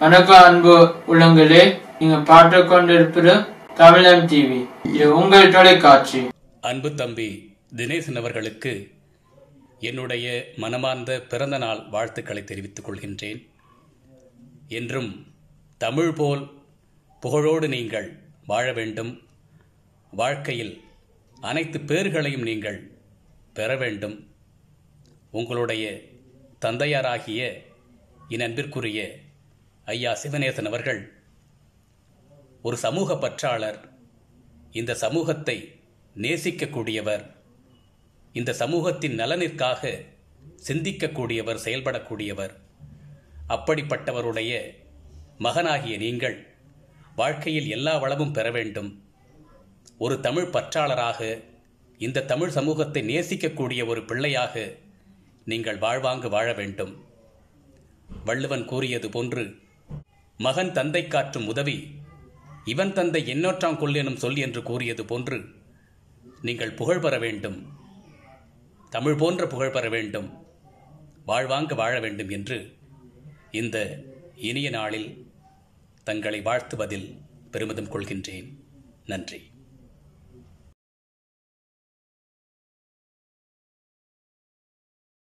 வணக்கம் அன்பு உள்ளங்களே, நீங்க பார்த்து கொண்டிருப்பது தமிழன் டிவி. இது உங்கள் தொலைக்காட்சி. அன்பு தம்பி தினேசன் அவர்களுக்கு என்னுடைய மனமார்ந்த பிறந்த நாள் வாழ்த்துக்களை தெரிவித்துக் கொள்கின்றேன். என்றும் தமிழ் போல் புகழோடு நீங்கள் வாழ வேண்டும். வாழ்க்கையில் அனைத்து பேர்களையும் நீங்கள் பெற வேண்டும். உங்களுடைய தந்தையாராகிய என் அன்பிற்குரிய ஐயா சிவநேசன் அவர்கள் ஒரு சமூக பற்றாளர். இந்த சமூகத்தை நேசிக்கக்கூடியவர், இந்த சமூகத்தின் நலனிற்காக சிந்திக்கக்கூடியவர், செயல்படக்கூடியவர். அப்படிப்பட்டவருடைய மகனாகிய நீங்கள் வாழ்க்கையில் எல்லா வளமும் பெற வேண்டும். ஒரு தமிழ் பற்றாளராக, இந்த தமிழ் சமூகத்தை நேசிக்கக்கூடிய ஒரு பிள்ளையாக நீங்கள் வாழ்வாங்கு வாழ வேண்டும். வள்ளுவன் கூறியது போன்று, மகன் தந்தை காற்றும் உதவி இவன் தந்தை எண்ணற்றாங் கொள் எனும் சொல் என்று கூறியது போன்று நீங்கள் புகழ் பெற வேண்டும், தமிழ் போன்ற புகழ் பெற வேண்டும், வாழ்வாங்கு வாழ வேண்டும் என்று இந்த இனிய நாளில் தங்களை வாழ்த்துவதில் பெருமிதம் கொள்கின்றேன். நன்றி.